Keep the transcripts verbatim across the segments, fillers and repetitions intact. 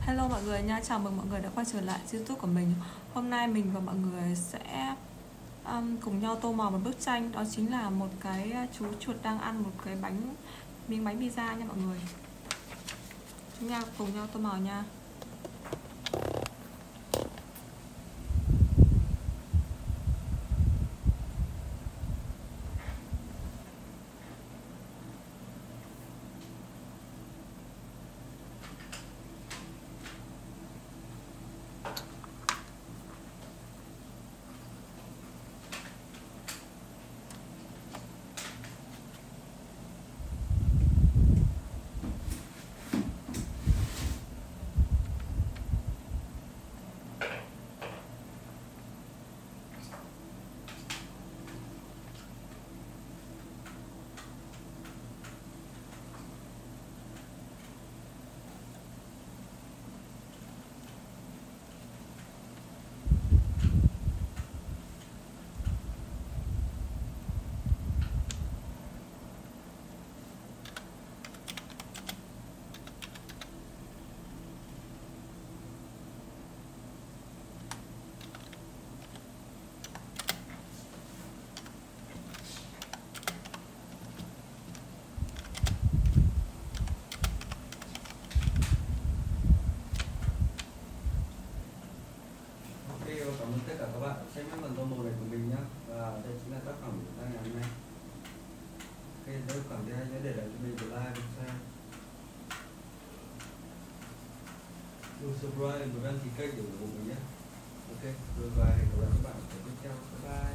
Hello mọi người nha, chào mừng mọi người đã quay trở lại YouTube của mình. Hôm nay mình và mọi người sẽ um, cùng nhau tô màu một bức tranh. Đó chính là một cái chú chuột đang ăn một cái bánh miếng bánh pizza nha mọi người. Chúng ta cùng nhau tô màu nha. Cảm ơn tất cả các bạn xem những phần tô màu này của mình nhé. Và đây chính là tác phẩm của chúng ta ngày hôm nay. Ok, nếu cảm thấy hay nhớ để lại cho mình một like, một share, một subscribe và đăng ký kênh để ủng hộ mình nhé. Ok, rồi và hẹn gặp lại các bạn ở tiếp theo. Bye bye.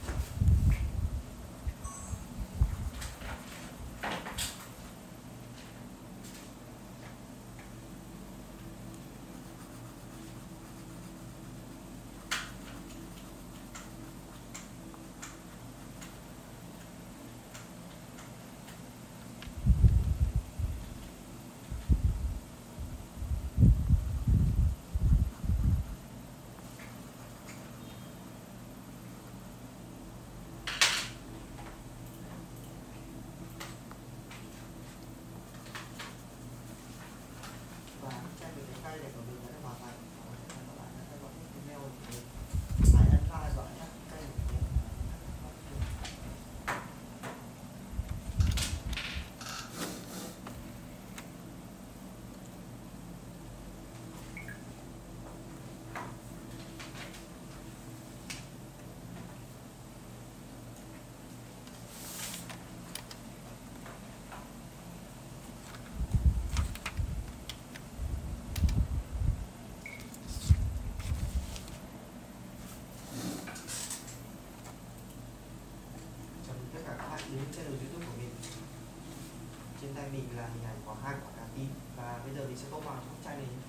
Đến channel YouTube của mình. Trên tay mình là hình ảnh của hai quả cà tím và bây giờ mình sẽ tô màu cho bức tranh này.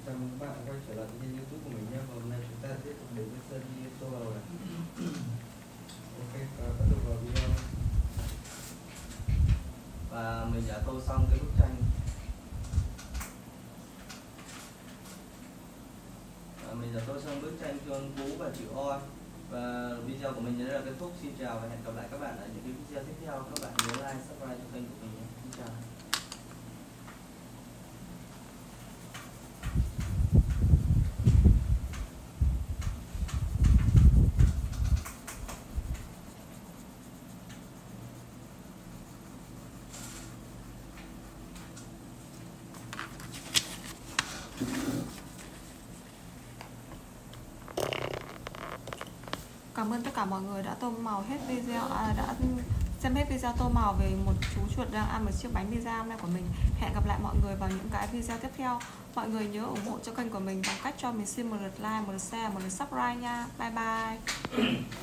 chào mừng các bạn quay trở lại với kênh YouTube của mình nhé. Và hôm nay chúng ta tiếp tục đến với series tô màu này. Ok, và bắt đầu vào video. Và mình đã tô xong cái bức tranh. Và mình đã tô xong bức tranh cho Cú và chữ O. Và video của mình đến đây là kết thúc. Xin chào và hẹn gặp lại các bạn ở những cái video tiếp theo. Các bạn nhớ like, subscribe cho kênh của mình nhé. Xin chào. Cảm ơn tất cả mọi người đã tô màu hết video, à, đã xem hết video tô màu về một chú chuột đang ăn một chiếc bánh pizza hôm nay của mình. Hẹn gặp lại mọi người vào những cái video tiếp theo. Mọi người nhớ ủng hộ cho kênh của mình bằng cách cho mình xin một lượt like, một lượt share, một lượt subscribe nha. Bye bye.